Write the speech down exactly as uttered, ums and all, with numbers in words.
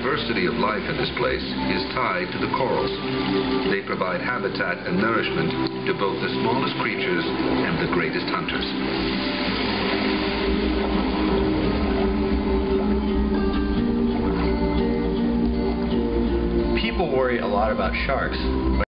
diversity of life in this place is tied to the corals. They provide habitat and nourishment to both the smallest creatures and the greatest hunters. People worry a lot about sharks,